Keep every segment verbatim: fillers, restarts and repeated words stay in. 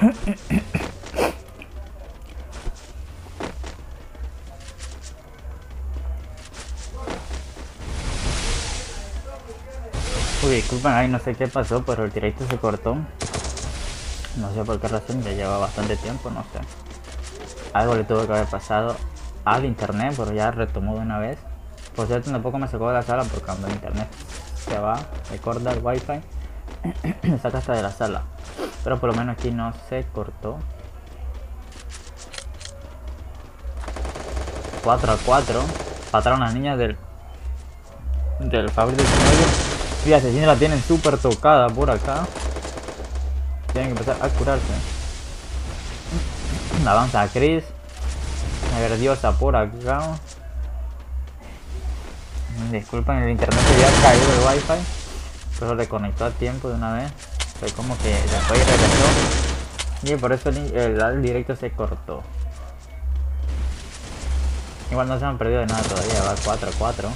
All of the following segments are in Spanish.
Uy, disculpen, ahí no sé qué pasó, pero el directo se cortó. No sé por qué razón, ya lleva bastante tiempo, no sé. Algo le tuvo que haber pasado al internet, pero ya retomó de una vez. Por cierto, tampoco me sacó de la sala porque cuando el internet se va, se corta el wifi, me saca hasta de la sala. Pero por lo menos aquí no se cortó. cuatro a cuatro. Mataron a las niñas del del fabril del medio. Y la asesina la tienen súper tocada por acá. Tienen que empezar a curarse. Avanza Chris. A ver, diosa por acá. Disculpen, el internet se había caído el wifi, pero reconectó a tiempo de una vez. Fue como que después regresó y por eso el, el, el directo se cortó. Igual no se han perdido de nada todavía, va cuatro a cuatro.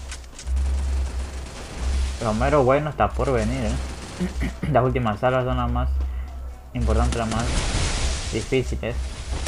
Romero bueno está por venir, ¿eh? Las últimas salas son las más importantes, las más difíciles.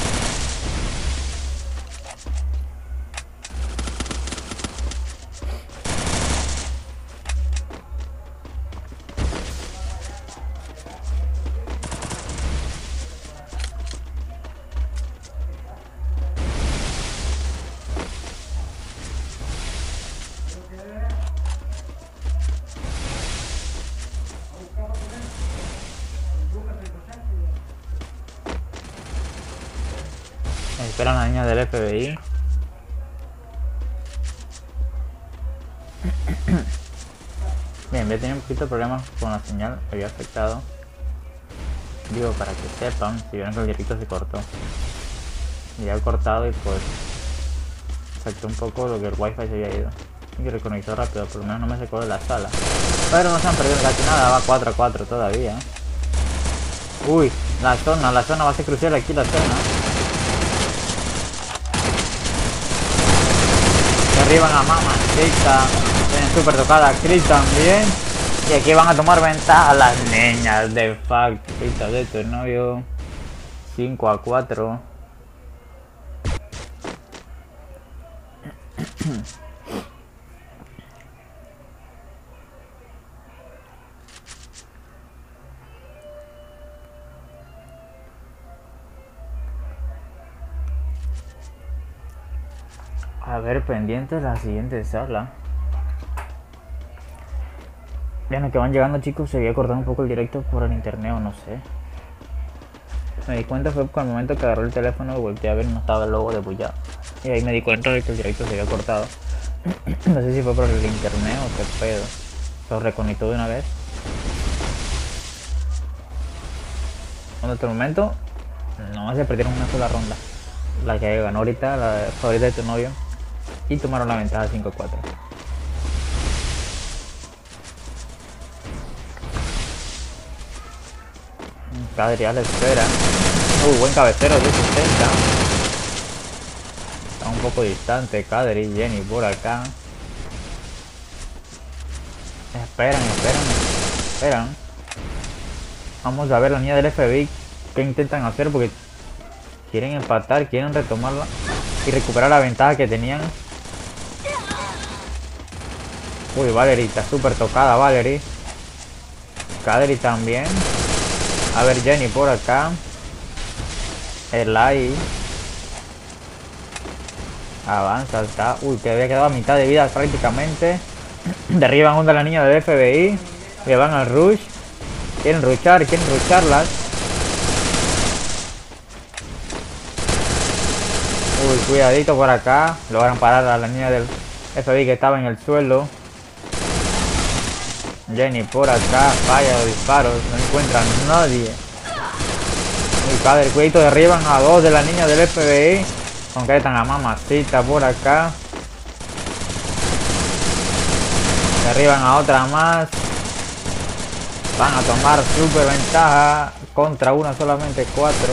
Esperan a la niña del F B I. Bien, voy a tener un poquito de problemas con la señal, había afectado. Digo, para que sepan, si vieron que el directo se cortó. Y ha cortado y pues afectó un poco lo que el wifi se había ido. Y reconectó rápido, por lo menos no me sacó de la sala. Pero no se han perdido casi nada, va cuatro a cuatro todavía. Uy, la zona, la zona va a ser crucial aquí, la zona. Derriban a Mamacita, tienen súper tocada a Chris también. Y aquí van a tomar ventaja las niñas de Fabritas de tu novio. cinco a cuatro. A ver, pendientes la siguiente sala. Vean que van llegando, chicos, se había cortado un poco el directo por el internet o no sé. Me di cuenta fue con el momento que agarré el teléfono y volteé a ver y no estaba el logo de Bulla. Y ahí me di cuenta de que el directo se había cortado. No sé si fue por el internet o qué pedo. Lo reconectó de una vez. En otro momento, no se perdieron una sola ronda. La que ganó ahorita, la favorita de tu novio. Y tomaron la ventaja cinco a cuatro. Cadri ya le espera. Uh, buen cabecero de sesenta. Está un poco distante Cadri, Jenny por acá. Esperan, esperan, esperan. Vamos a ver la niña del F B I qué intentan hacer porque quieren empatar, quieren retomarla y recuperar la ventaja que tenían. Uy, Valerie está súper tocada, Valerie. Cadri también. A ver, Jenny por acá. Eli. Avanza, está. Uy, que había quedado a mitad de vida prácticamente. Derriban una de las niñas del F B I. Le van al rush. Quieren rushar, quieren rusharlas. Uy, cuidadito por acá. Logran parar a la niña del F B I que estaba en el suelo. Jenny por acá, falla los disparos, no encuentran a nadie. Muy padre, cuidado, derriban a dos de la niña del F B I. Concretan a Mamacita por acá. Derriban a otra más. Van a tomar super ventaja. Contra una solamente cuatro.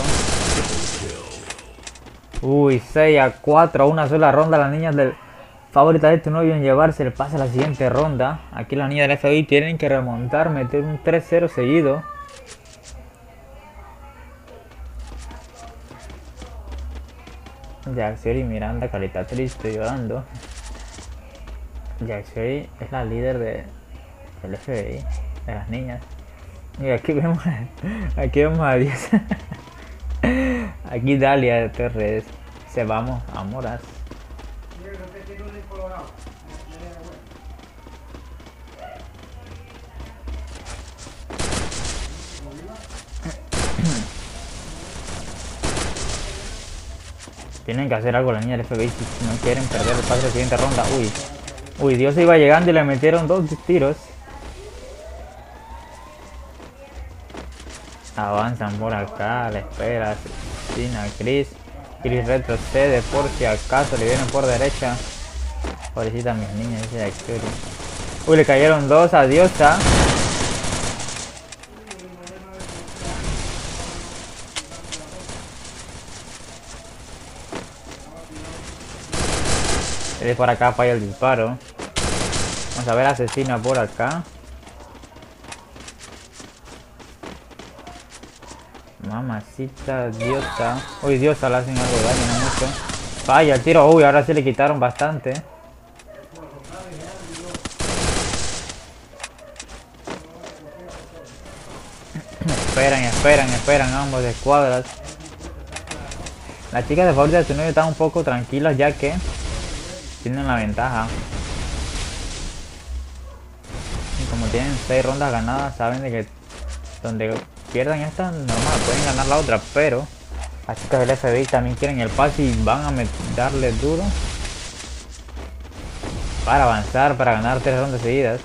Uy, seis a cuatro, una sola ronda las niñas del favorita de tu novio en llevarse el pase a la siguiente ronda. Aquí las niñas del F B I tienen que remontar, meter un tres cero seguido. Jack Fury y Miranda, carita triste, llorando. Jack Fury es la líder de, del F B I, de las niñas. Y aquí vemos, aquí vemos a Dios. Aquí Dalia de Torres. Se vamos a Moras. Tienen que hacer algo la niña del F B I si no quieren perder el pase de la siguiente ronda. Uy, uy, Dios iba llegando y le metieron dos tiros. Avanzan por acá, la espera, asesina Chris. Chris retrocede por si acaso le vienen por derecha. Pobrecita mis niñas, dice Jack Fury. Uy, le cayeron dos, adiosa. De por acá falla el disparo. Vamos a ver asesina por acá. Mamacita, diosa. Uy, diosa, le hacen algo de daño, no mucho. Falla el tiro. Uy, ahora sí le quitaron bastante. Esperan, esperan, esperan ambos de escuadras. Las chicas de favorita de tu novio están un poco tranquilas ya que tienen la ventaja. Y como tienen seis rondas ganadas, saben de que donde pierdan esta, normal, pueden ganar la otra, pero las chicas del F B I también quieren el pase y van a darle duro para avanzar, para ganar tres rondas seguidas.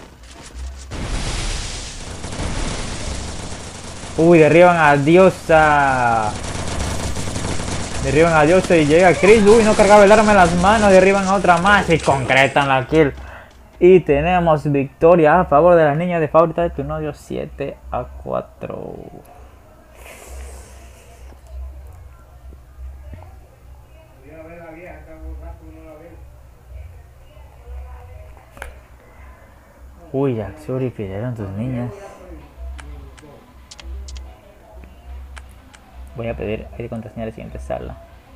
Uy, derriban a Diosa. Derriban a Diosa y llega Chris. Uy, no cargaba el arma en las manos. Derriban a otra más y concretan la kill. Y tenemos victoria a favor de las niñas de favorita de tu novio, siete a cuatro. Uy, Jack Fury pidieron tus niñas. Voy a pedir I D contraseña de la siguiente sala.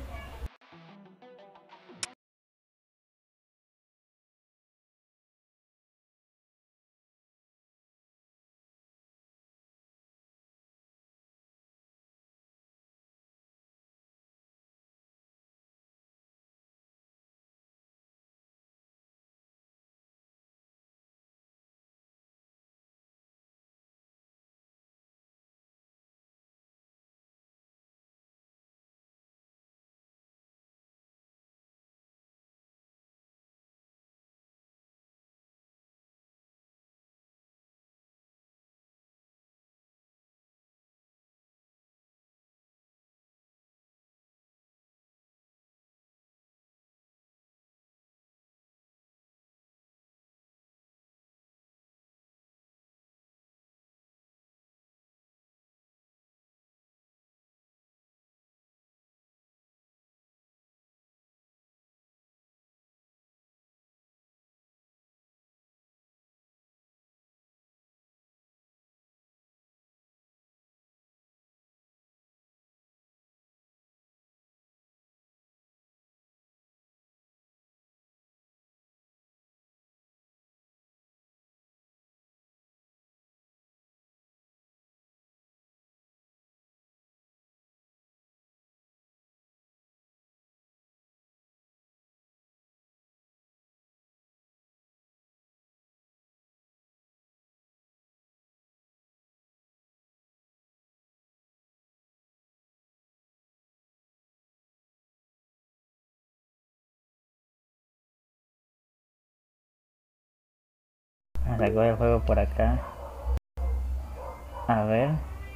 Me sacó el juego por acá. A ver.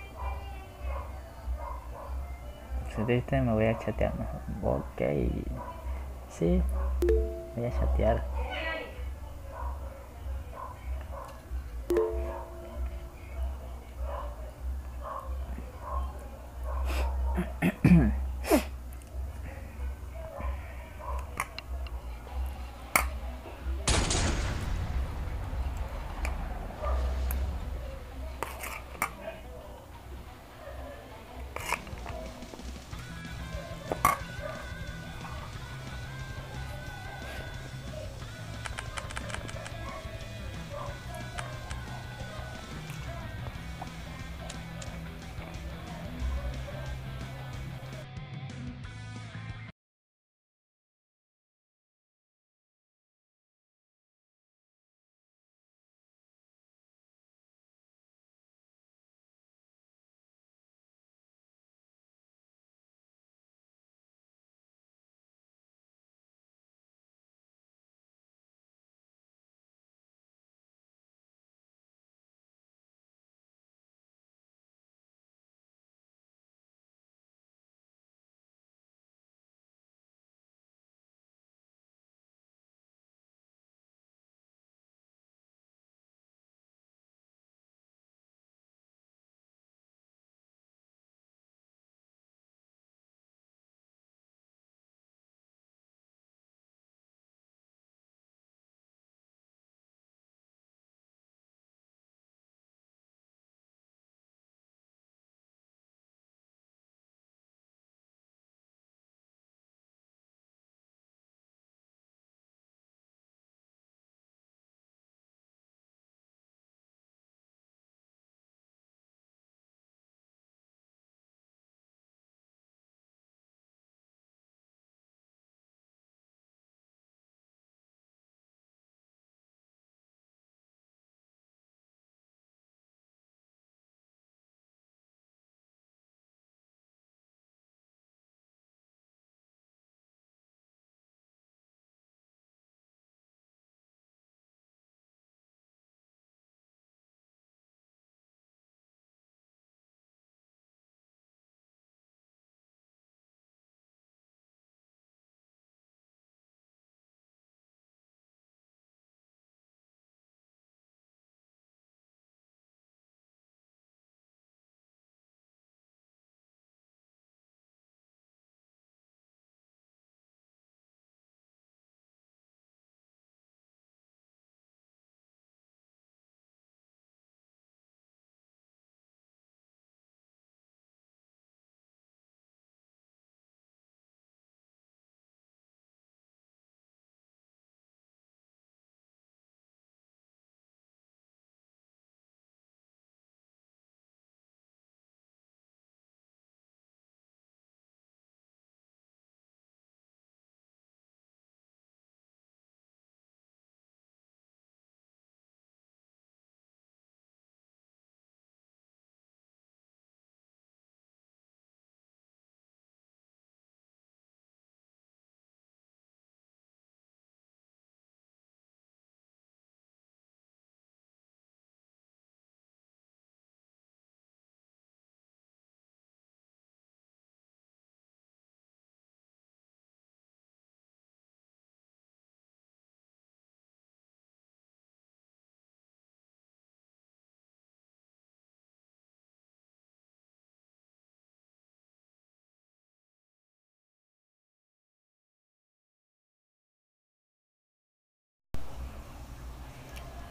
Si triste me voy a chatear mejor. Ok. Sí. Voy a chatear.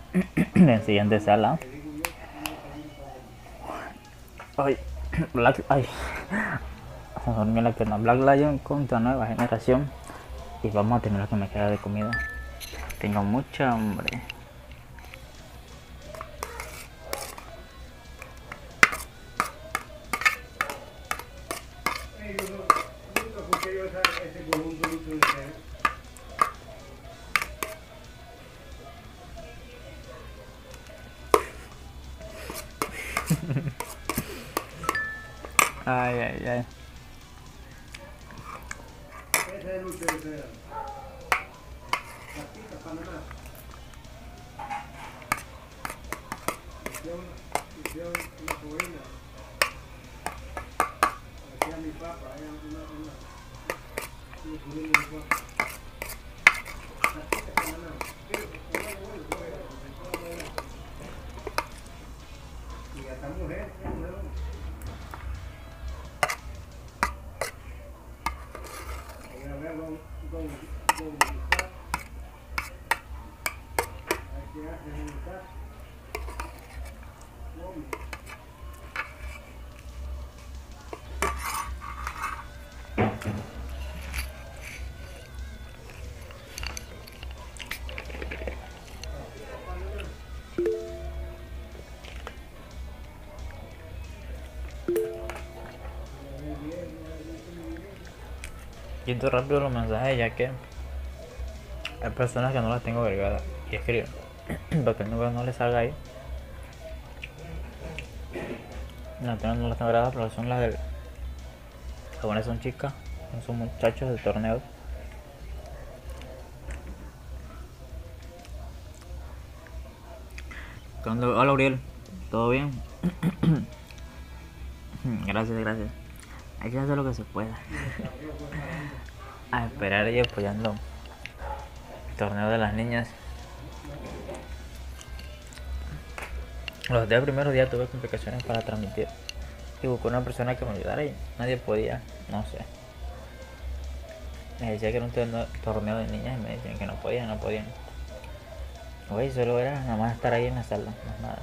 En la siguiente sala. Ay, Black, ay. Vamos a dormir la pierna. Black Lion contra nueva generación. Y vamos a tener lo que me queda de comida. Tengo mucha hambre. Ay, ay, ay. Quito rápido los mensajes ya que hay personas que no las tengo agregadas y escriben para que el número no les salga ahí. No, no las tengo agregadas, pero son las del. Algunas son chicas, no son muchachos de torneos. Hola Uriel, ¿todo bien? Gracias, gracias. Hay que hacer lo que se pueda. A esperar y apoyando el torneo de las niñas. Los diez primeros días tuve complicaciones para transmitir y busqué una persona que me ayudara y nadie podía, no sé. Me decía que era un torneo de niñas y me decían que no podían, no podían. Güey, solo era nada más estar ahí en la sala, más nada.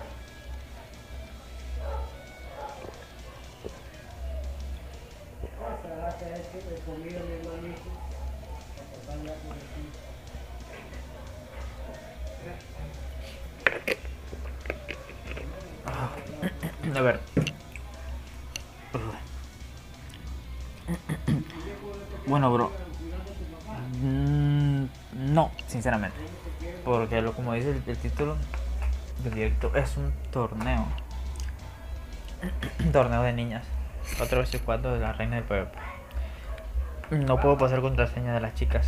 A ver. Bueno, bro. Mm, no, sinceramente. Porque lo como dice el, el título del directo, es un torneo. Un torneo de niñas. Otra vez cuatro de la reina del PvP. No puedo pasar contraseña de las chicas.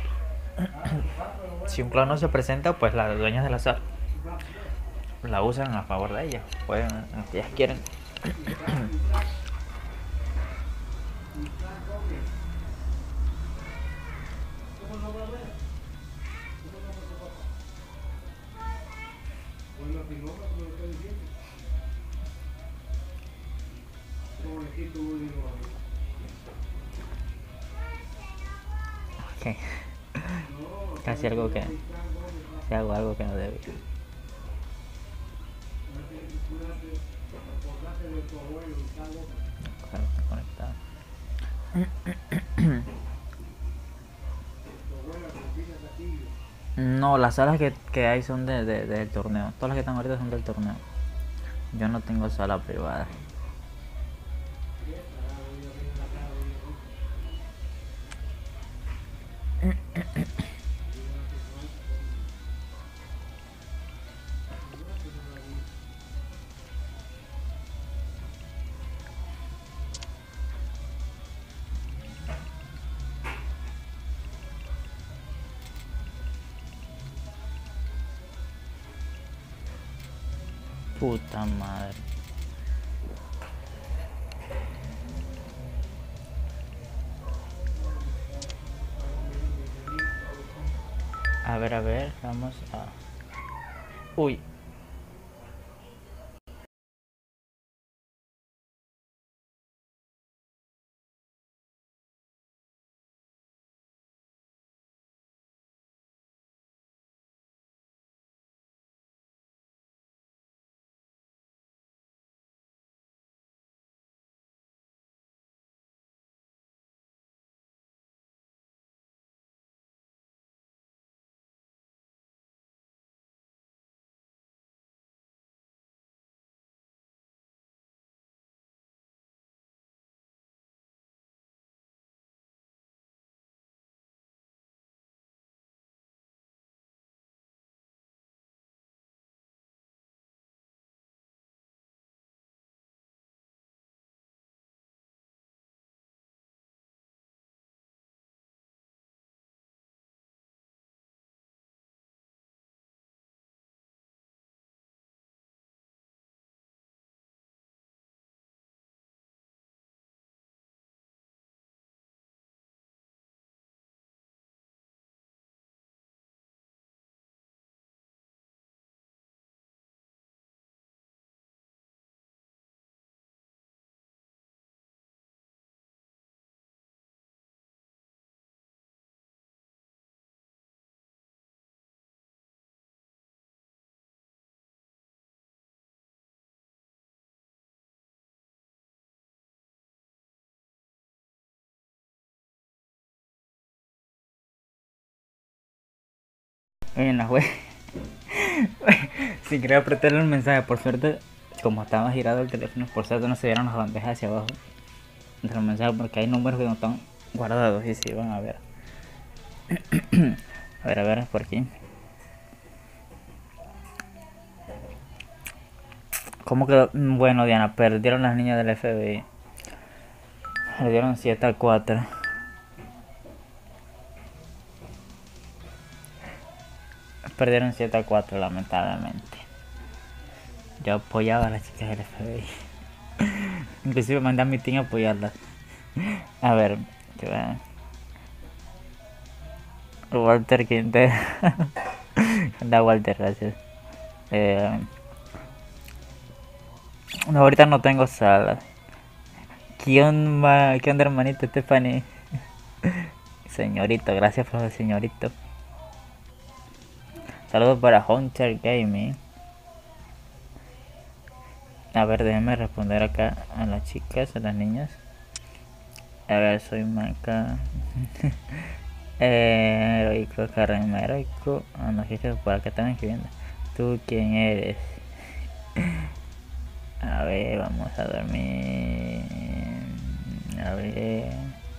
Si un clan no se presenta, pues las dueñas del azar la usan a favor de ellas. Pueden, si ellas quieren. Okay. Casi algo que si hago algo que no debía. Claro, conectado. No, las salas que, que hay son de, de, del torneo. Todas las que están ahorita son del torneo. Yo no tengo sala privada. Puta madre. A ver, a ver, vamos a... Uy. Bueno, güey. Sin querer apretarle el mensaje, por suerte, como estaba girado el teléfono, por suerte no se dieron las bandejas hacia abajo de los mensajes porque hay números que no están guardados y si van a ver. A ver, a ver, por aquí. ¿Cómo que? Bueno, Diana, perdieron las niñas del F B I. Perdieron siete a cuatro. Perdieron siete a cuatro, lamentablemente. Yo apoyaba a las chicas del F B I. Inclusive mandé a mi team a apoyarlas. A ver, que va. Walter Quintero. Anda, Walter, gracias. Eh, no, ahorita no tengo sala. ¿Qué onda, ¿Qué onda, hermanito Stephanie? Señorito, gracias por el señorito. Saludos para Hunter Gaming. A ver, déjenme responder acá a las chicas, a las niñas. A ver, soy Maca. eh, heroico, Karen, heroico. Ah, no, que por acá están escribiendo. ¿Tú quién eres? A ver, vamos a dormir. A ver.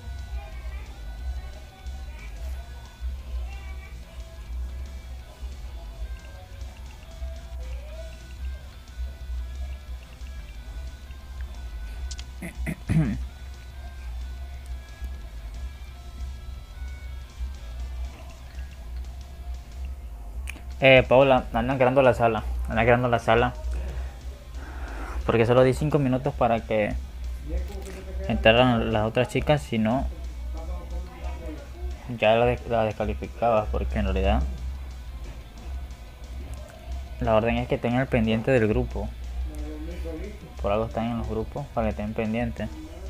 Eh, Paula, andan creando la sala. Andan creando la sala. Porque solo di cinco minutos para que entraran las otras chicas, si no, ya la, de la descalificaba. Porque en realidad la orden es que tengan el pendiente del grupo. Por algo están en los grupos, para que estén pendientes.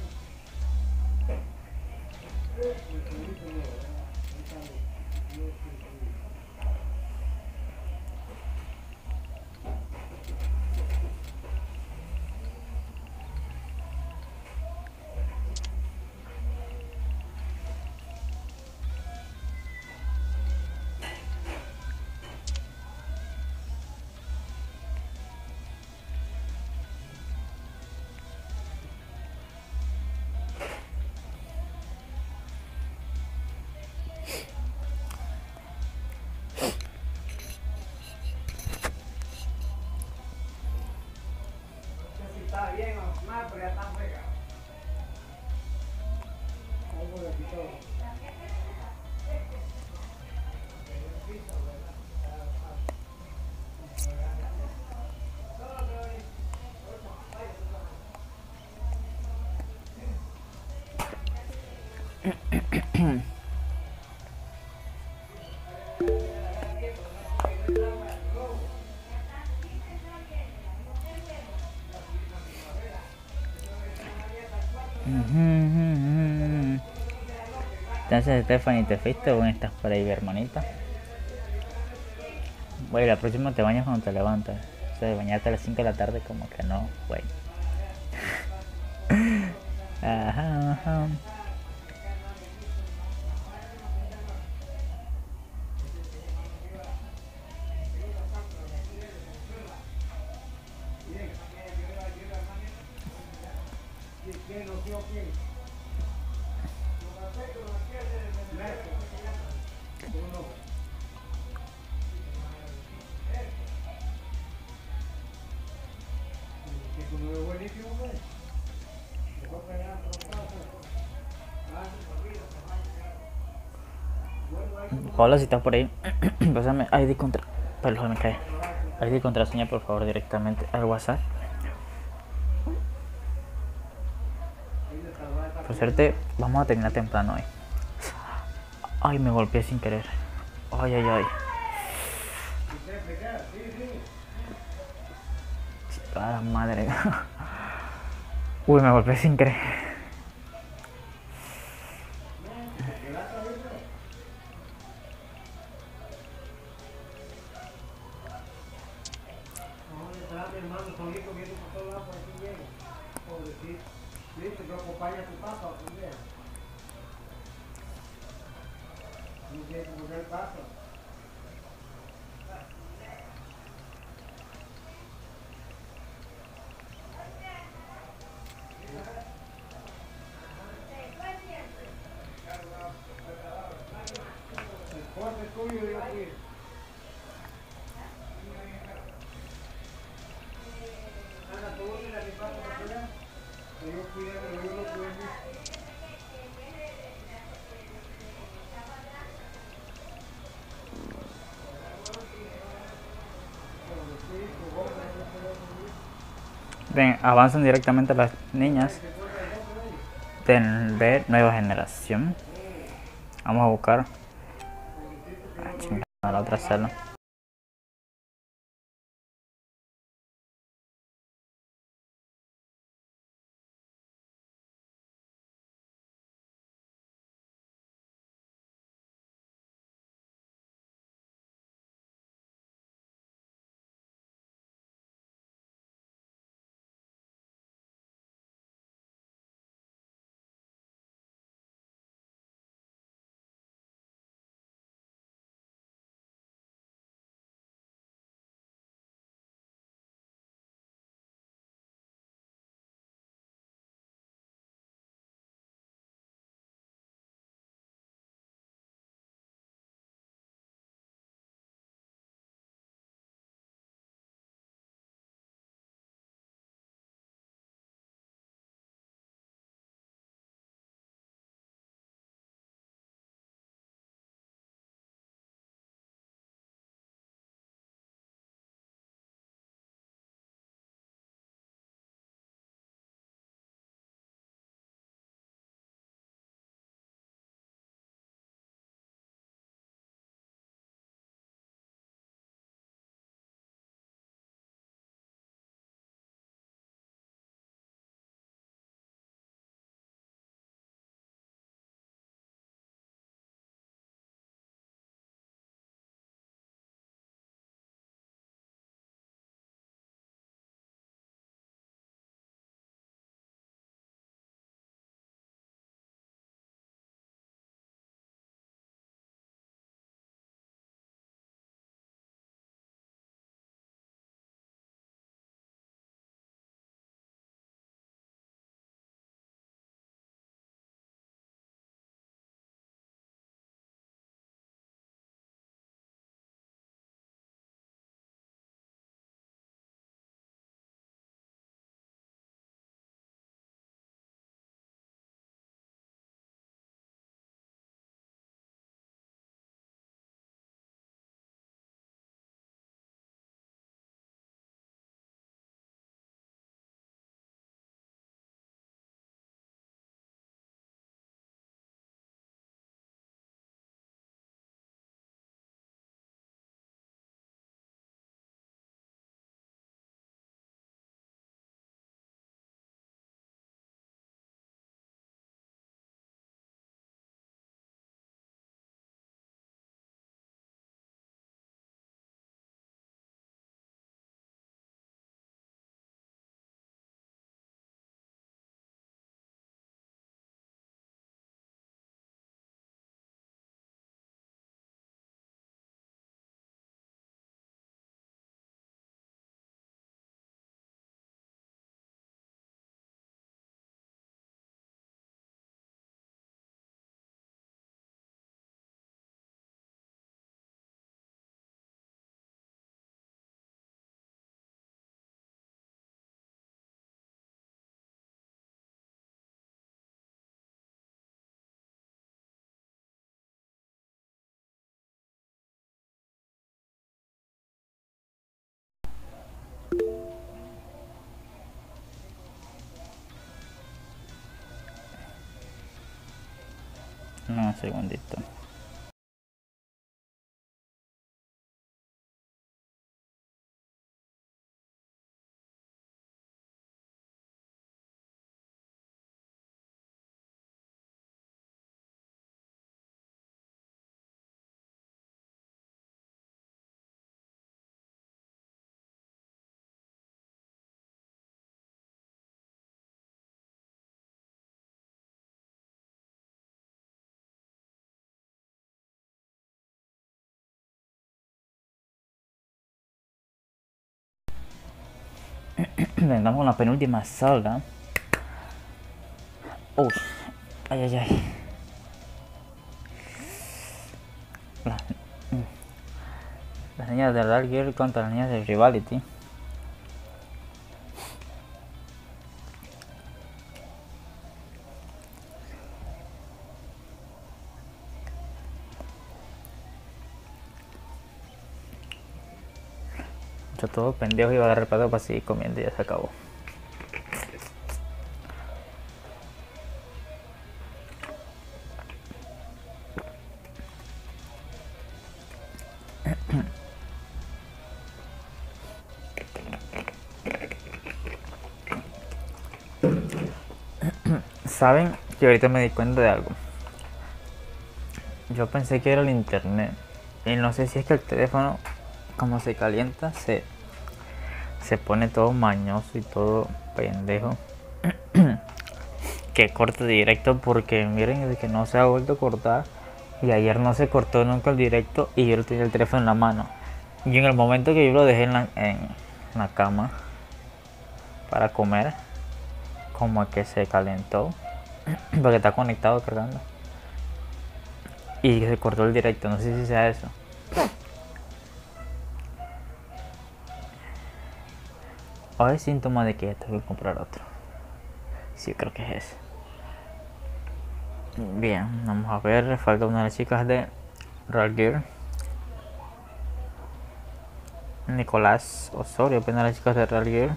Está bien o mal, pero ya están pegados. Algo le quitó. Entonces, Stephanie, ¿te fuiste o estás por ahí, hermanita? Güey, la próxima te bañas cuando te levantas. O sea, bañarte a las cinco de la tarde como que no, güey. Ajá, ajá. ¿Quién no dio quién? Hola, si estás por ahí, pásame I D contra... Perdón, me cae. I D contraseña, por favor, directamente al WhatsApp. Por suerte, vamos a terminar temprano hoy. Ay, me golpeé sin querer. Ay, ay, ay. A la madre. Uy, me golpeé sin querer. tuyo, yo aquí. Ana, tú vuelves a mi parte para allá. Que yo cuidé, pero yo lo cuidé. Ven, avanzan directamente las niñas del B nueva generación. Vamos a buscar ah, chingada, la otra celda. No, un segundito. Vengamos con la penúltima sala. Uy, ay, ay, ay. La, niñas de Real Girl contra las niñas de Rivality. Yo todo pendejo iba a agarrar pato para seguir comiendo y ya se acabó. Saben que ahorita me di cuenta de algo. Yo pensé que era el internet. Y no sé si es que el teléfono, como se calienta, se, se pone todo mañoso y todo pendejo. Que corte directo, porque miren, es que no se ha vuelto a cortar. Y ayer no se cortó nunca el directo y yo tenía el teléfono en la mano. Y en el momento que yo lo dejé en la, en la cama para comer, como que se calentó. Porque está conectado cargando. Y se cortó el directo, no sé si sea eso. O es síntoma de que ya tengo que comprar otro. Sí, creo que es eso. Bien, vamos a ver. Falta una de las chicas de Real Gear. Nicolás Osorio, una de las chicas de Real Gear.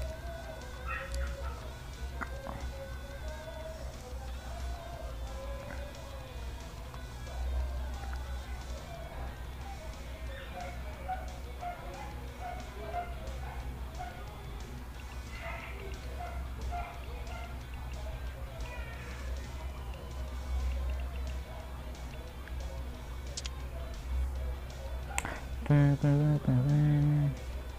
Dun, dun, dun, dun.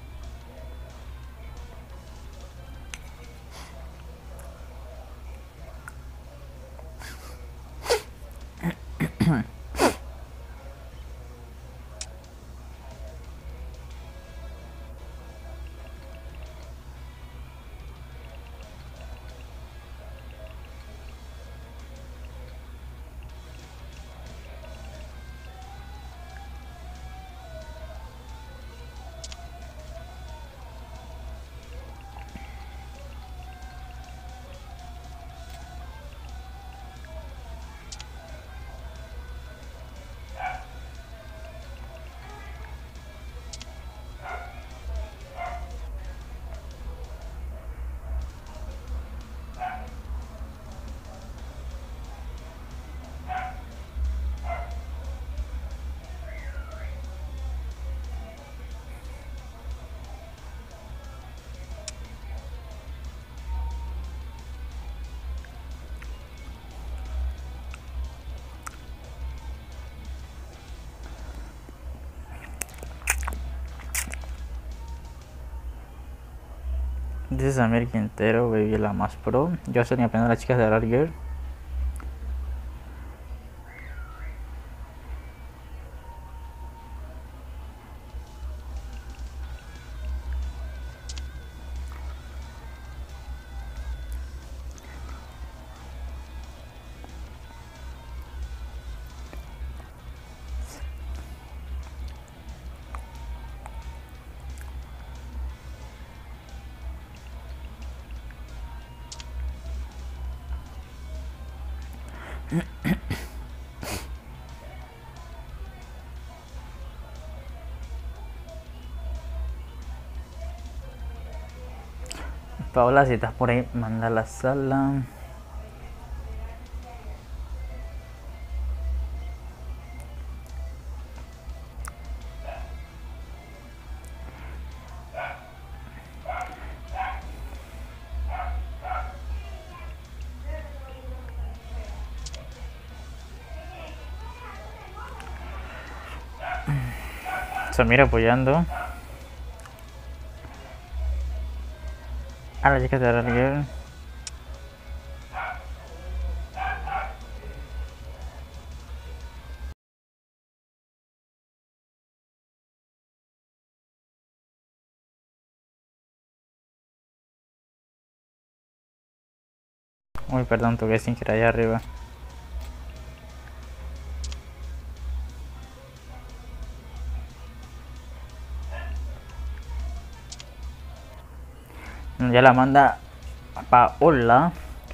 This is Amir Quintero, baby, la más pro. Yo soy apenas las chicas de Real Gear. Paola, si estás por ahí, manda a la sala. Samir apoyando a las chicas de Real Gear. Uy, perdón, toqué sin querer allá arriba. Ya la manda Paola.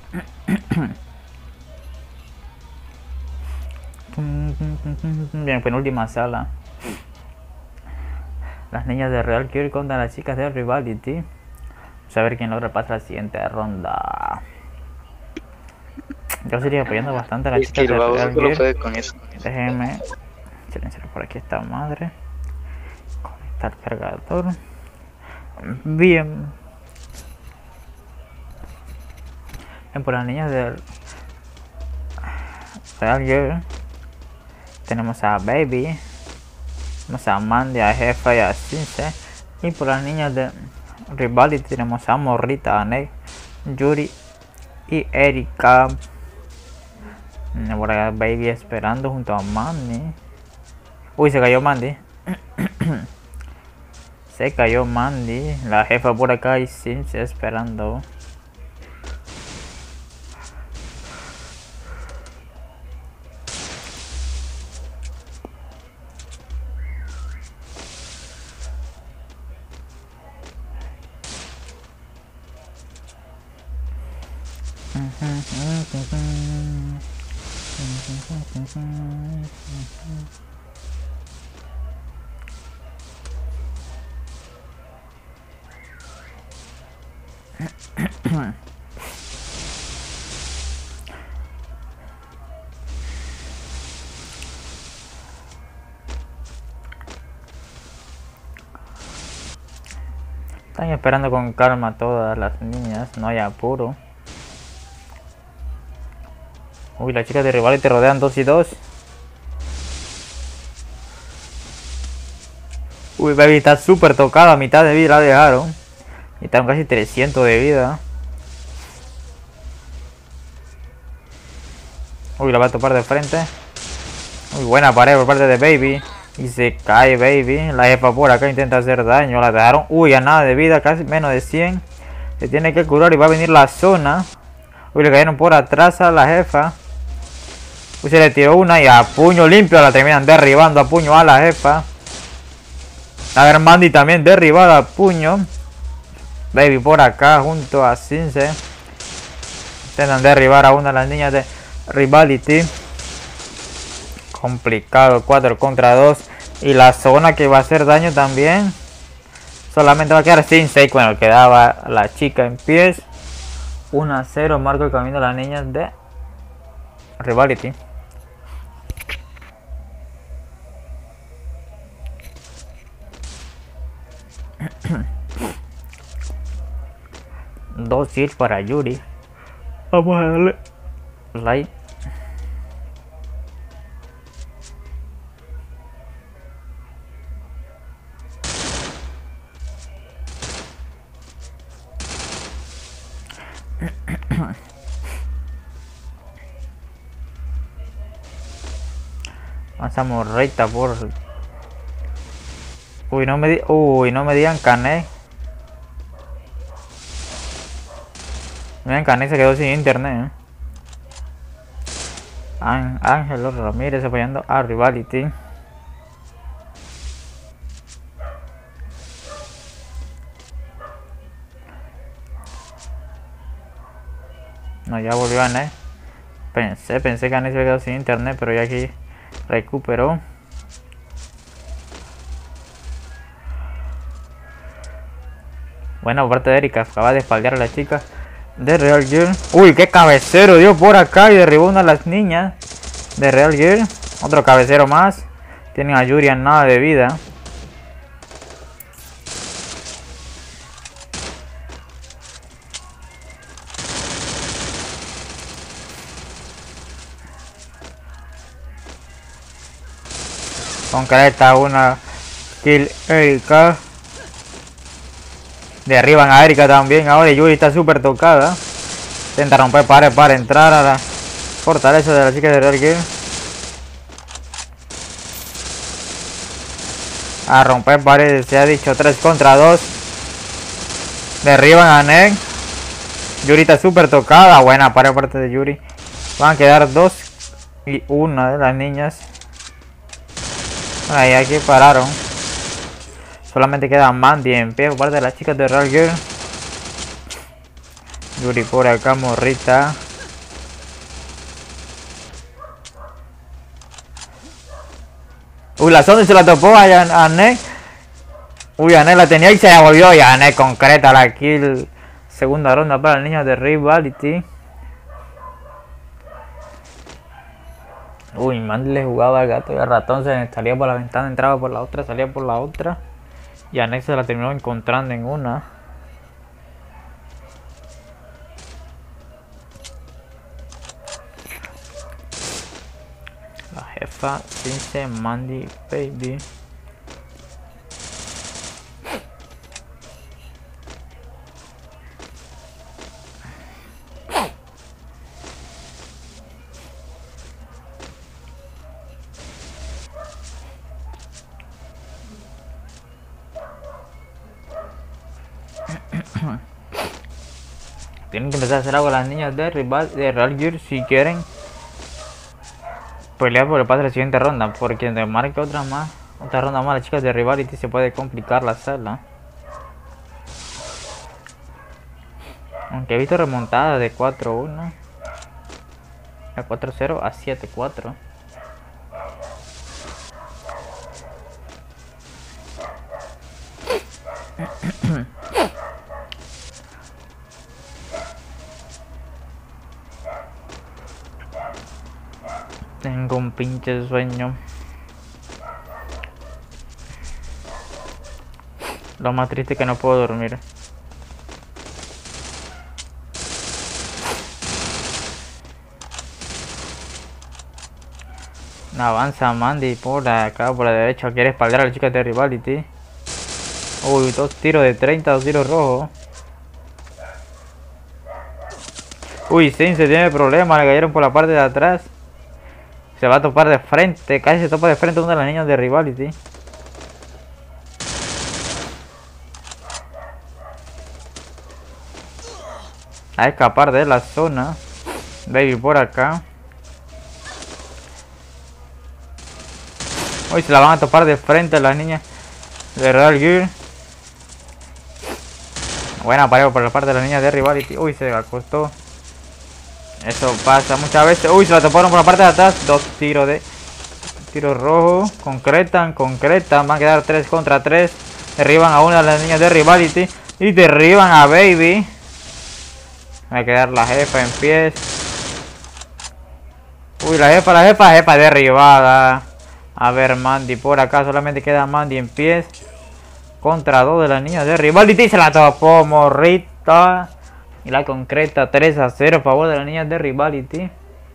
Bien, penúltima sala. Las niñas de Real Gear contra las chicas de Rivality. Vamos a ver quién logra pasar a la siguiente ronda. Yo sería apoyando bastante a las chicas de Real Gear. Déjenme silenciar por aquí esta madre. Conectar cargador. Bien. Bien, por las niñas de Real Gear tenemos a Baby, tenemos a Mandy, a Jefa y a Cince. Y por las niñas de Rivality tenemos a Morrita, a Nate, Yuri y Erika. Por acá Baby esperando junto a Mandy. Uy, se cayó Mandy. Se cayó Mandy. La Jefa por acá y Cince esperando. Están esperando con calma todas las niñas, no hay apuro. Uy, las chicas de Rivality te rodean dos y dos. Uy, Baby está súper tocada, a mitad de vida la dejaron. Y están casi trescientos de vida. Uy, la va a topar de frente. Muy buena pared por parte de Baby. Y se cae Baby. La Jefa por acá intenta hacer daño. La dejaron. Uy, a nada de vida. Casi menos de cien. Se tiene que curar y va a venir la zona. Uy, le cayeron por atrás a la Jefa. Uy, se le tiró una y a puño limpio la terminan derribando a puño a la Jefa. A ver, Mandy también derribada a puño. Baby por acá junto a Cince. Intentan derribar a una de las niñas de Rivality. Complicado, cuatro contra dos. Y la zona que va a hacer daño también. Solamente va a quedar Cince. Bueno, quedaba la chica en pies. uno a cero, marco el camino de las niñas de Rivality. Dos hits para Yuri. Vamos a darle like. Avanzamos recta por. Uy, no me di... Uy, no me digan Cané. Miren, Cané se quedó sin internet, ¿eh? Ángel Ramírez apoyando a Rivality. No, ya volvió Ané. Pensé, pensé que Ané se había quedado sin internet, pero ya aquí recuperó. Bueno, por parte de Erika, acaba de espaldear a la chica de Real Gear. Uy, qué cabecero dio por acá y derribó una de las niñas de Real Gear. Otro cabecero más. Tienen a Yuri en nada de vida. Concreta una kill Erika. Derriban a Erika también. Ahora Yuri está súper tocada. Intenta romper pared para entrar a la fortaleza de la chica de Real Gear. A romper paredes, se ha dicho tres contra dos. Derriban a Nek. Yuri está súper tocada. Buena pared por parte de Yuri. Van a quedar dos y una de las niñas. Ahí aquí pararon. Solamente queda Mandy en pie por parte de las chicas de Real Gear. Yuri por acá, morrita. Uy, la zona se la topó a, a Nek. Uy, Anek la tenía y se la volvió. Y Anek concreta la kill. Segunda ronda para el niño de Rivality. Uy, Mandy le jugaba al gato y al ratón. Se salía por la ventana, entraba por la otra, salía por la otra. Y Anek se la terminó encontrando en una. La jefa dice Mandy baby. Tienen que empezar a hacer algo las niñas de rival de Real Gear si quieren pelear por el pase de la siguiente ronda, porque de marque otra más, otra ronda más las chicas de Rivality se puede complicar la sala. Aunque he visto remontadas de cuatro uno a cuatro cero a siete cuatro. Tengo un pinche sueño. Lo más triste es que no puedo dormir. Avanza Mandy por acá, por la derecha. Quiere espaldar a la chica de Rivality. Uy, dos tiros de treinta, dos tiros rojos. Uy, Saint se tiene problemas, le cayeron por la parte de atrás. Se va a topar de frente, casi se topa de frente uno de las niñas de Rivality. A escapar de la zona. Baby por acá. Uy, se la van a topar de frente las niñas de Real Gear. Buena pareja por la parte de las niñas de Rivality. Uy, se acostó. Eso pasa muchas veces. Uy, se la toparon por la parte de atrás. Dos tiros de... Tiros rojos. Concretan, concretan. Van a quedar tres contra tres. Derriban a una de las niñas de Rivality. Y derriban a Baby. Va a quedar la jefa en pies. Uy, la jefa, la jefa, jefa derribada. A ver, Mandy por acá. Solamente queda Mandy en pies. Contra dos de las niñas de Rivality. Se la topó, morrita. Y la concreta tres a cero a favor de las niñas de Rivality.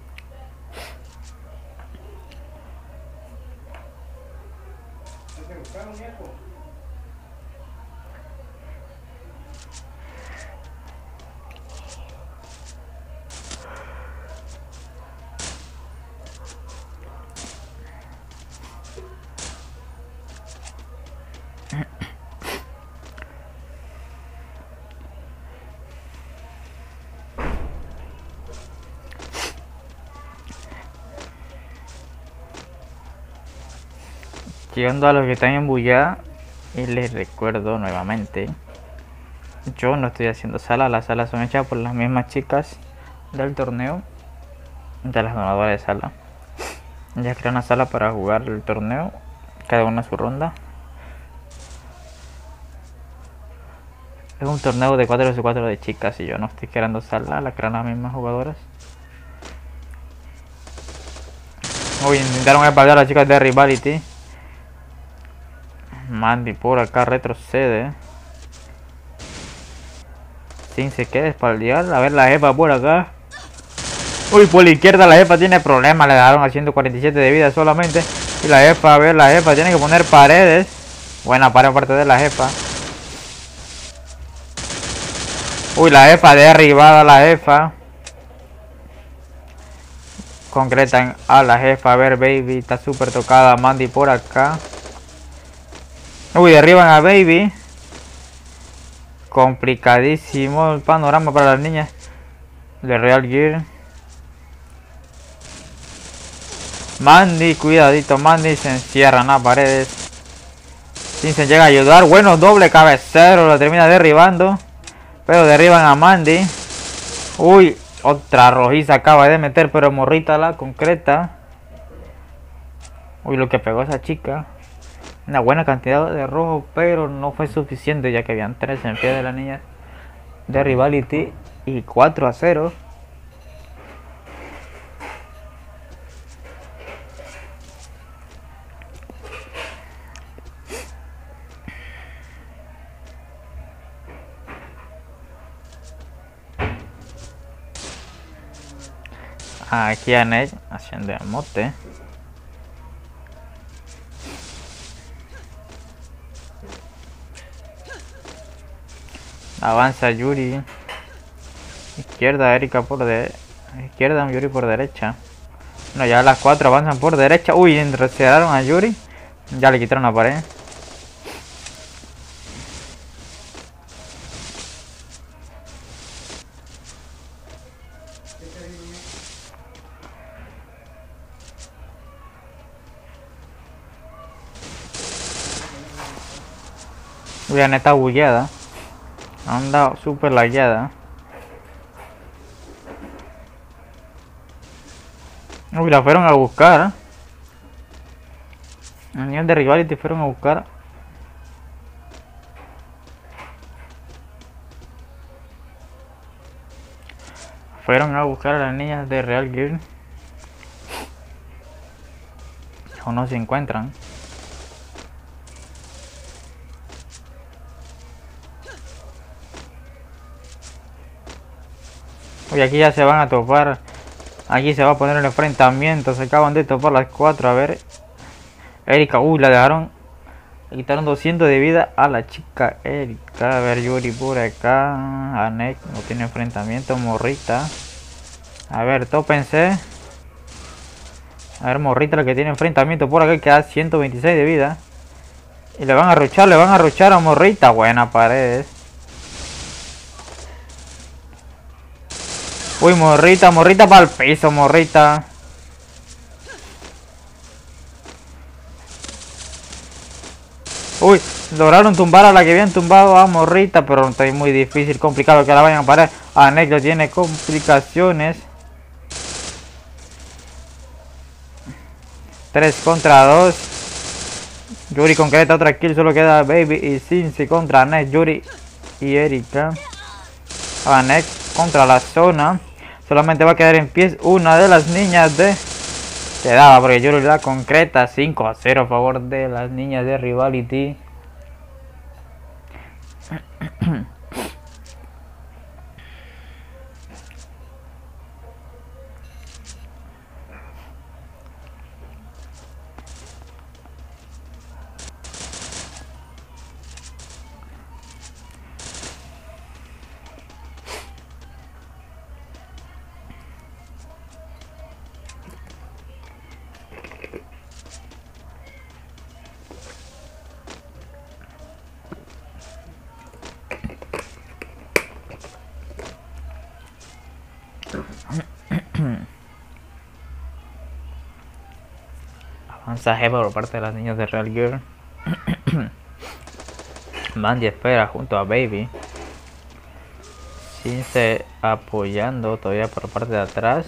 Llegando a los que están en Bulla, y les recuerdo nuevamente, yo no estoy haciendo salas, las salas son hechas por las mismas chicas del torneo, de las donadoras de sala. Ellas crean una sala para jugar el torneo, cada una su ronda. Es un torneo de cuatro versus cuatro de chicas y yo no estoy creando sala, la crean las mismas jugadoras. Uy, intentaron espaldar a las chicas de Rivality. Mandy por acá retrocede. Sin se queda espaldear. A ver la jefa por acá. Uy, por la izquierda la jefa tiene problemas. Le dejaron a ciento cuarenta y siete de vida solamente. Y la jefa, a ver la jefa tiene que poner paredes. Buena pared aparte de la jefa. Uy, la jefa derribada, la jefa. Concretan a la jefa. A ver, Baby está súper tocada. Mandy por acá. Uy, derriban a Baby. Complicadísimo el panorama para las niñas de Real Gear. Mandy, cuidadito, Mandy se encierran las paredes. Sin se llega a ayudar. Bueno, doble cabecero, lo termina derribando. Pero derriban a Mandy. Uy, otra rojiza acaba de meter, pero morrita la concreta. Uy, lo que pegó esa chica. Una buena cantidad de rojo, pero no fue suficiente ya que habían tres en pie de la niña de Rivality y cuatro a cero. Aquí Anet haciendo el mote. Avanza Yuri. Izquierda Erika por de izquierda Yuri por derecha. No, ya las cuatro avanzan por derecha. Uy, enredaron a Yuri. Ya le quitaron la pared. Uy, Anet está bugueada. Anda súper lagueada. Uy, la fueron a buscar. Los niños de Rivality fueron a buscar. Fueron a buscar a las niñas de Real Girl. O no se encuentran. Uy, aquí ya se van a topar. Aquí se va a poner el enfrentamiento. Se acaban de topar las cuatro. A ver. Erika. Uy, la dejaron. Le quitaron doscientos de vida a la chica Erika. A ver, Yuri por acá. Anek no tiene enfrentamiento. Morrita. A ver, tópense. A ver, Morrita la que tiene enfrentamiento por acá. Queda ciento veintiséis de vida. Y le van a ruchar, le van a ruchar a Morrita. Buena pared. Uy, Morrita, Morrita para el piso, Morrita. Uy, lograron tumbar a la que habían tumbado a Morrita, pero está muy difícil, complicado que la vayan a parar. Anek no tiene complicaciones. tres contra dos. Yuri concreta otra kill, solo queda Baby y Cincy contra Anek, Yuri y Erika. Anek contra la zona. Solamente va a quedar en pie una de las niñas de... Quedaba porque Yuri la concreta. cinco a cero a favor de las niñas de Rivality. Avanza Jeva por parte de las niñas de Real Girl. Mandy espera junto a Baby. Cince apoyando todavía por parte de atrás.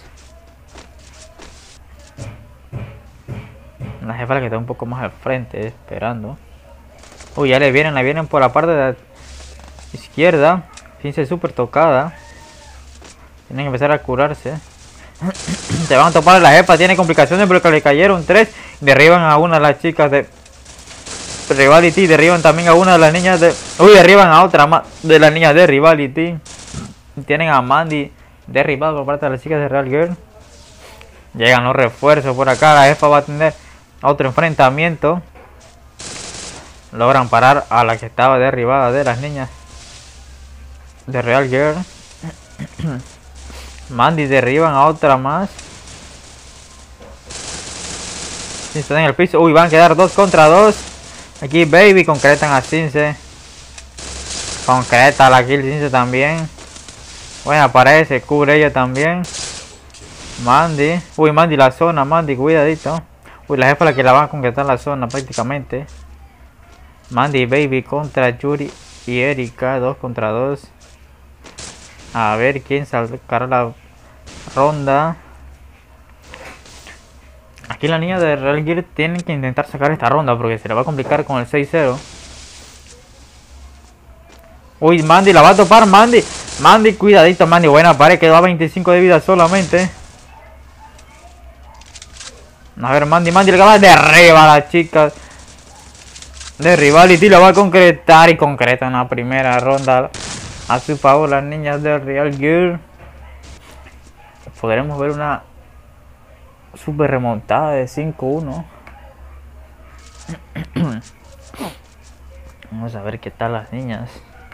La jefa la que está un poco más al frente esperando. Uy, ya le vienen, le vienen por la parte de la izquierda. Cince súper tocada. Tienen que empezar a curarse. Se van a topar, la jefa tiene complicaciones porque le cayeron tres. Derriban a una de las chicas de Rivality. Derriban también a una de las niñas de... Uy, derriban a otra más de las niñas de Rivality. Tienen a Mandy derribado por parte de las chicas de Real Girl. Llegan los refuerzos por acá. La jefa va a tener otro enfrentamiento. Logran parar a la que estaba derribada de las niñas de Real Girl. Mandy derriban a otra más. Están en el piso. Uy, van a quedar dos contra dos. Aquí Baby concretan a Cince. Concreta la kill Cince también. Bueno, aparece, cubre ella también. Mandy. Uy, Mandy la zona. Mandy, cuidadito. Uy, la jefa la que la van a concretar la zona prácticamente. Mandy y Baby contra Yuri y Erika. dos contra dos. A ver quién sacará la ronda. Aquí la niña de Real Gear tienen que intentar sacar esta ronda porque se le va a complicar con el seis cero. Uy, Mandy la va a topar, Mandy. Mandy, cuidadito, Mandy. Buena pared, quedó a veinticinco de vida solamente. A ver, Mandy, Mandy le acaba de derribar a la chica de Rivality. La va a concretar y concreta en la primera ronda a su favor las niñas de Real Gear. Podremos ver una super remontada de cinco uno. Vamos a ver qué tal las niñas.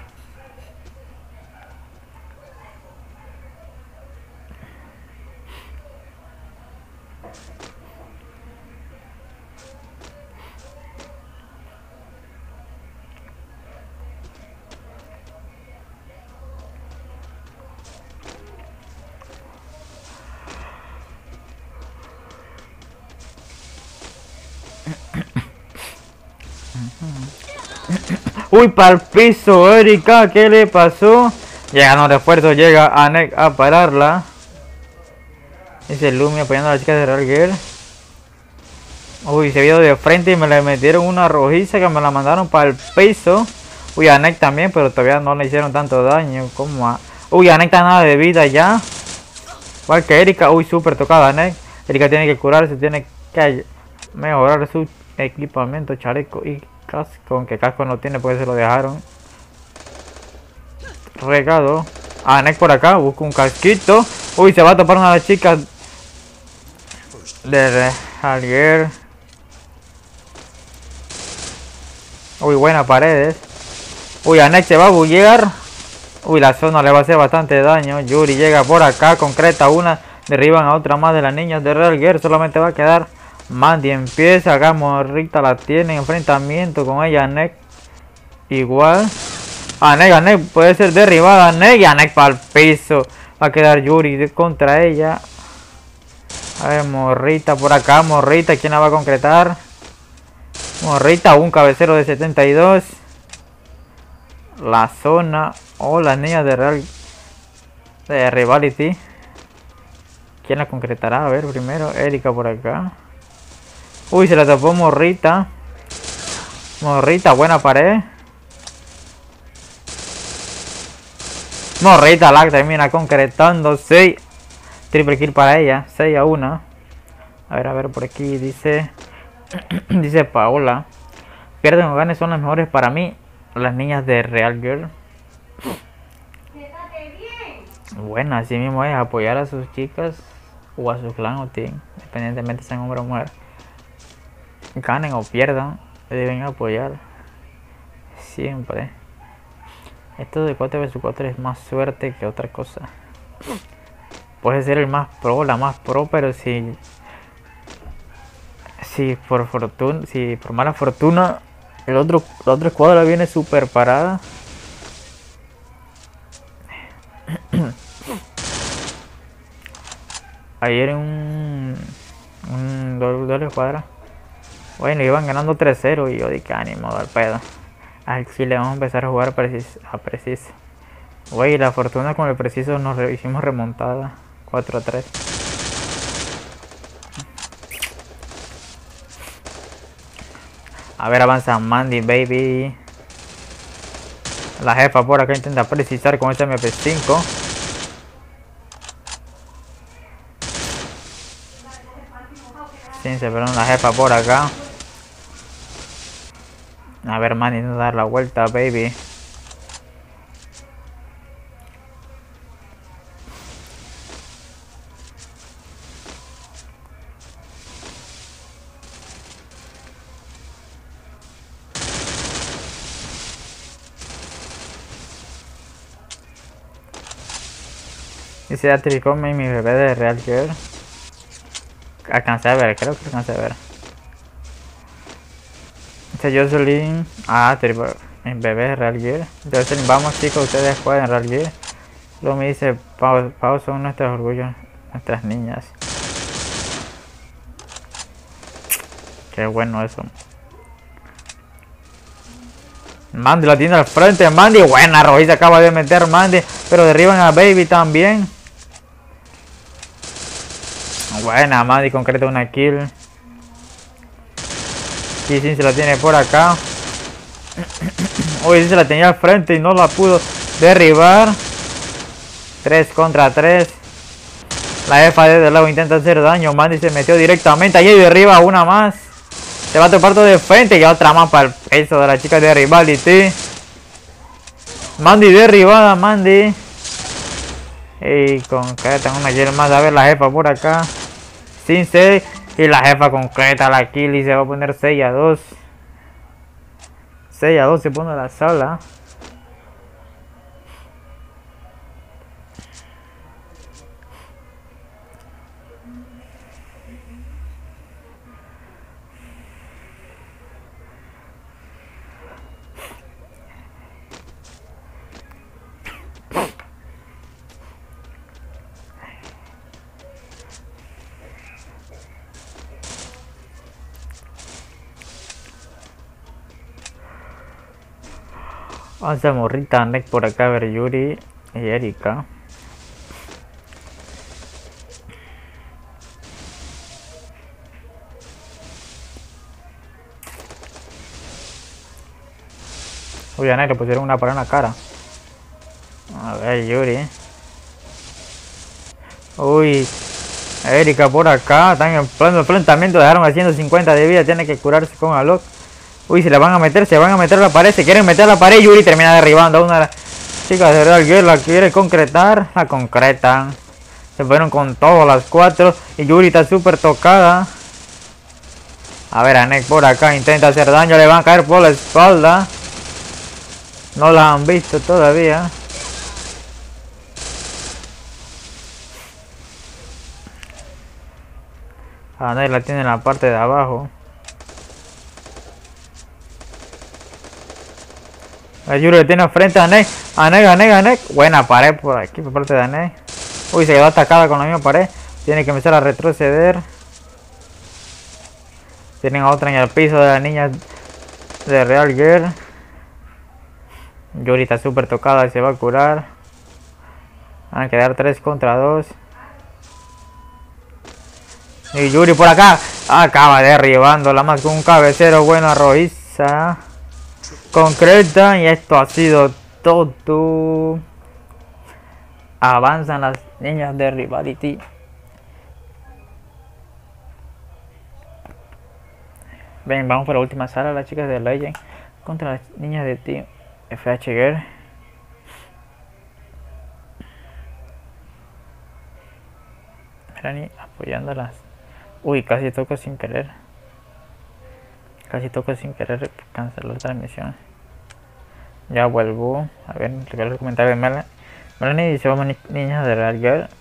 Uy, para el piso, Erika, ¿qué le pasó? Llega no refuerzo, llega Anek a pararla. Dice Lumi apoyando a la chica de Real Gear. Uy, se vio de frente y me le metieron una rojiza que me la mandaron para el piso. Uy, Anek también, pero todavía no le hicieron tanto daño como a... Uy, Anek está nada de vida ya. Igual que Erika. Uy, súper tocada Anek. Erika tiene que curarse, tiene que mejorar su equipamiento, chaleco y casco. Aunque casco no tiene porque se lo dejaron regado. Anek por acá, busca un casquito. Uy, se va a topar una de las chicas de Real Gear. Uy, buena paredes. Uy, Anek se va a bullear. Uy, la zona le va a hacer bastante daño. Yuri llega por acá, concreta una. Derriban a otra más de las niñas de Real Gear. Solamente va a quedar Mandy. Empieza acá, Morrita la tiene en enfrentamiento con ella. Anek igual. Anek, Anek puede ser derribada. Anek y Anek para el piso. Va a quedar Yuri contra ella. A ver, Morrita por acá. Morrita, ¿quién la va a concretar? Morrita, un cabecero de setenta y dos. La zona. O oh, las niñas de Real de Rivality. ¿Quién la concretará? A ver, primero Erika por acá. Uy, se la tapó Morrita. Morrita, buena pared. Morrita la termina concretando. seis. Triple kill para ella. seis a uno. A ver, a ver, por aquí dice... dice Paola. Pierden o ganes son las mejores para mí. Las niñas de Real Gear. Bueno, así mismo es apoyar a sus chicas o a su clan o team, independientemente sean hombre o mujer. Ganen o pierdan, deben apoyar siempre. Esto de cuatro versus cuatro es más suerte que otra cosa. Puedes ser el más pro, la más pro, pero si si por fortuna, si por mala fortuna el otro la otra escuadra viene super parada. Ayer en un, un doble, doble escuadra, bueno, iban ganando tres cero y yo dije, ánimo, al pedo. Aquí le vamos a empezar a jugar preciso, a preciso. Güey, la fortuna con el preciso nos re, hicimos remontada. cuatro a tres. A ver, avanza Mandy, baby. La jefa por acá intenta precisar con ese M P cinco. Sí, se perdón, la jefa por acá. A ver, Mandy, no dar la vuelta, baby. Dice Atricome, mi bebé de Real Gear. Alcancé a ver, creo que alcancé a ver. Dice Jocelyn. Ah, mi bebé de Real Gear. Jocelyn, vamos chicos, ustedes juegan Real Gear. Luego me dice, Pau, Pau son nuestros orgullos, nuestras niñas. Qué bueno eso. Mandy la tiene al frente. Mandy, buena, Roji se acaba de meter Mandy. Pero derriban a Baby también. Buena, Mandy concreta una kill. Sí, sí, se la tiene por acá. Uy, sí se la tenía al frente y no la pudo derribar. tres contra tres. La jefa desde el lado intenta hacer daño. Mandy se metió directamente allí y derriba una más. Se va a topar todo de frente y otra más para el peso de la chica de Rivality. Mandy derribada, Mandy. Y concreta una kill más. A ver la jefa por acá. Sin seis. Y la jefa concreta la kill y se va a poner seis a dos. seis a dos se pone la sala. Vamos a morrita Nick por acá, a ver Yuri y Erika. Uy, a Nick le pusieron una para una cara. A ver Yuri. Uy, Erika por acá. Están en pleno enfrentamiento. Dejaron a ciento cincuenta de vida. Tiene que curarse con Alok. Uy, se la van a meter, se van a meter a la pared. Se quieren meter a la pared. Yuri termina derribando a una de las chicas de Real Girl. La quiere concretar. La concretan. Se fueron con todas las cuatro. Y Yuri está súper tocada. A ver, Anek por acá intenta hacer daño. Le van a caer por la espalda. No la han visto todavía. Anek la tiene en la parte de abajo. El Yuri le tiene frente a Anek. Anek, Anek, Anek. Buena pared por aquí por parte de Anek. Uy, se quedó atacada con la misma pared. Tiene que empezar a retroceder. Tienen a otra en el piso de la niña de Real Girl. Yuri está súper tocada y se va a curar. Van a quedar tres contra dos. Y Yuri por acá acaba derribándola más con un cabecero bueno a Roiza. Concreta y esto ha sido todo. Avanzan las niñas de Rivality. Ven, vamos por la última sala, las chicas de Legend contra las niñas de Team F H Girl. Rani apoyándolas. Uy, casi toco sin querer. Casi toco sin querer cancelar la transmisión. Ya vuelvo. A ver, recuerdo el comentario de Melanie. Melanie dice: vamos niñas de Real Girl.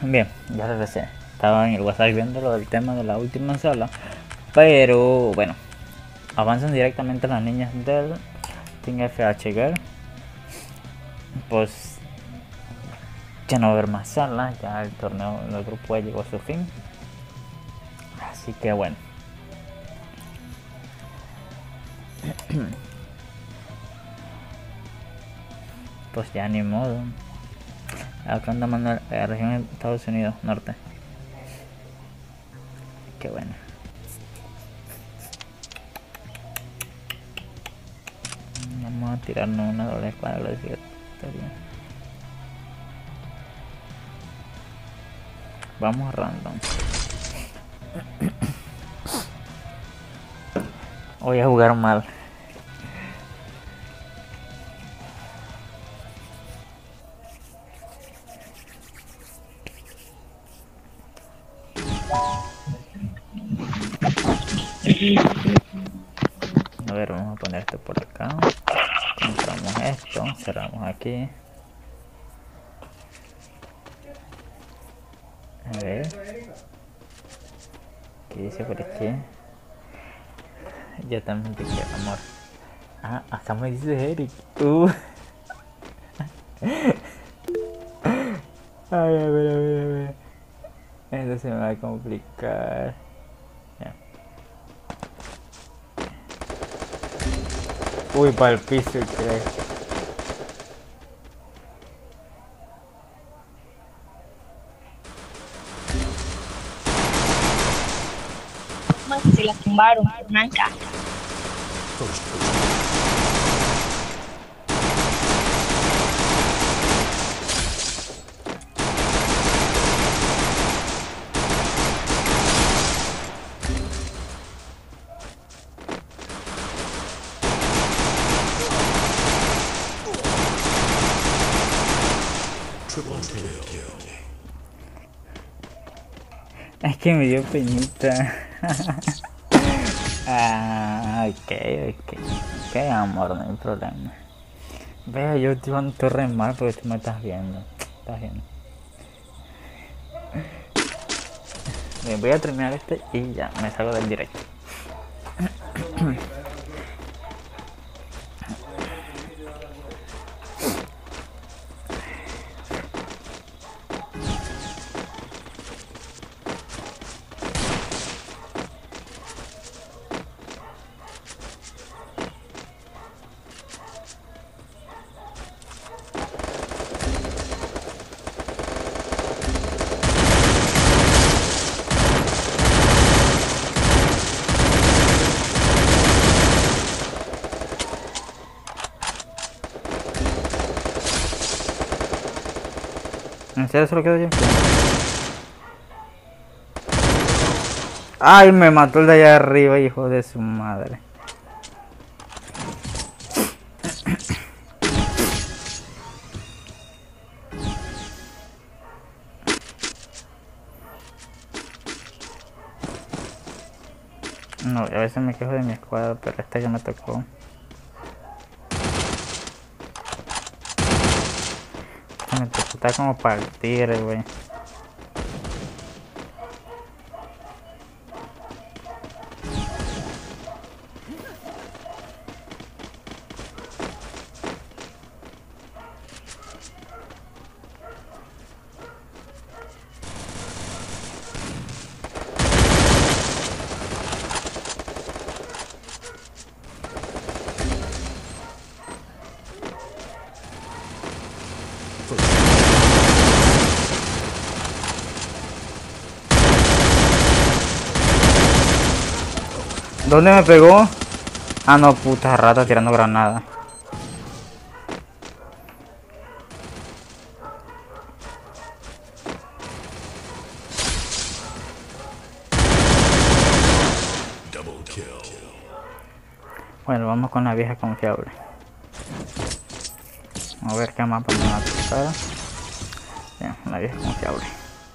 Bien, ya regresé. Estaba en el WhatsApp viendo lo del tema de la última sala. Pero bueno, avanzan directamente las niñas del Team F H Girl. Pues ya no va a haber más salas, ya el torneo del grupo E llegó a su fin. Así que bueno. Pues ya ni modo. Acá anda Manuel, la región de Estados Unidos, norte. Qué bueno. Vamos a tirarnos una doble escuadra, lo decía. Vamos a random. Voy a jugar mal. A ver, vamos a poner esto por acá. Compramos esto, cerramos aquí. A ver. ¿Qué dice por aquí? Ya también te quiero, amor. Ah, hasta me dice Eric. Uh. Ay, a ver, a ver, a ver. Esto se me va a complicar. Ya. Uy, para el piso, creo. Se la tumbaron por manca. Es que me dio peñita. Ah, ok, ok. Ok, amor, no hay problema. Vea, yo te van a re mal porque tú me estás viendo. Estás viendo. Bien, voy a terminar este y ya, me salgo del directo. ¿En serio solo quedo yo? Ay, me mató el de allá arriba, hijo de su madre. No, a veces me quejo de mi escuadra, pero esta ya me tocó. Me tocó, está como para el tigre, güey. ¿Dónde me pegó? Ah, no, puta rata tirando granada. Bueno, vamos con la vieja confiable. A ver qué mapa me va a tocar. Bien, la vieja confiable.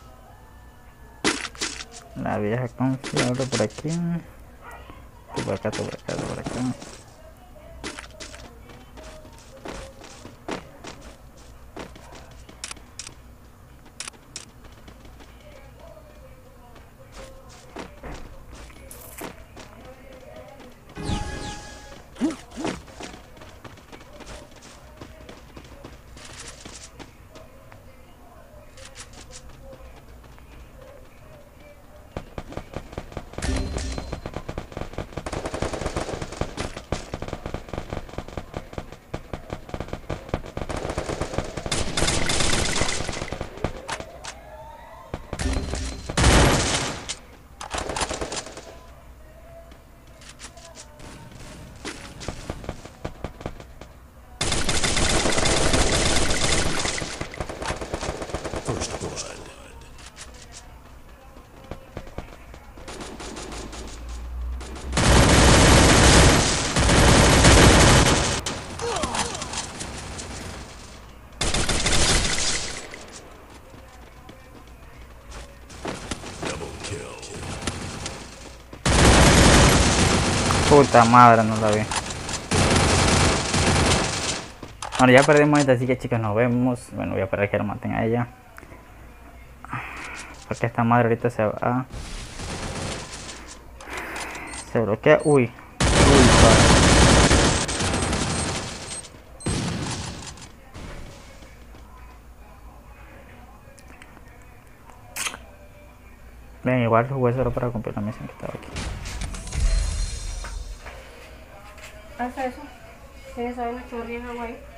La vieja confiable por aquí. Tú por acá, tú por acá, tú por acá. Puta madre, no la vi. Bueno, ya perdimos esta, así que chicos, nos vemos. Bueno, voy a esperar que lo maten a ella. Porque esta madre ahorita se va. Se bloquea. Uy. Uy, padre. Ven, igual los huesos era para cumplir la misión que estaba aquí. Haz eso. Tienes ahí una chorrilla, güey.